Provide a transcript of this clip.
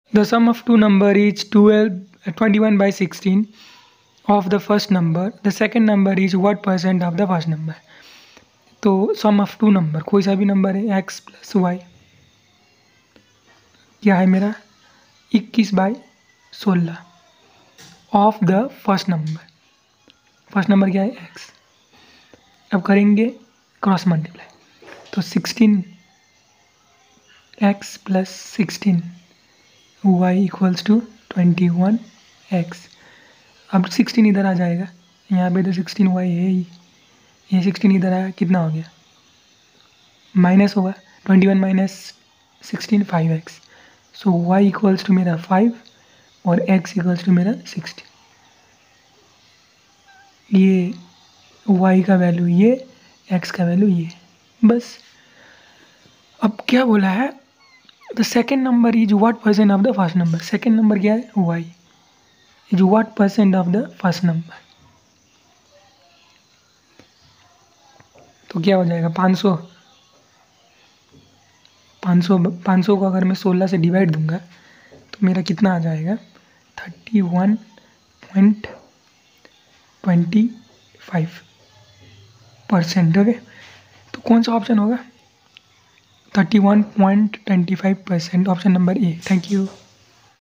The sum of two number is 21/16 of the first number. The second number is what % of the first number. तो सम of to number, कोई सा भी number है x + y, क्या है मेरा 21/16 of the first number. First number क्या है x। अब करेंगे क्रॉस मल्टीप्लाई, तो 16x + 16y = 21x। अब 16 इधर आ जाएगा, यहाँ पे तो 16y है ही, ये 16 इधर आया, कितना हो गया माइनस होगा, 21 - 16 5x। सो y = मेरा 5 और x = मेरा 16। ये y का वैल्यू ये, x का वैल्यू ये, बस। अब क्या बोला है, the second number is what % of the first number. Second number क्या है y is what % of the first number. तो क्या हो जाएगा 500 को अगर मैं 16 से डिवाइड दूंगा तो मेरा कितना आ जाएगा 31.25%। ओके, तो कौन सा ऑप्शन होगा 31.25%, option number A. Thank you.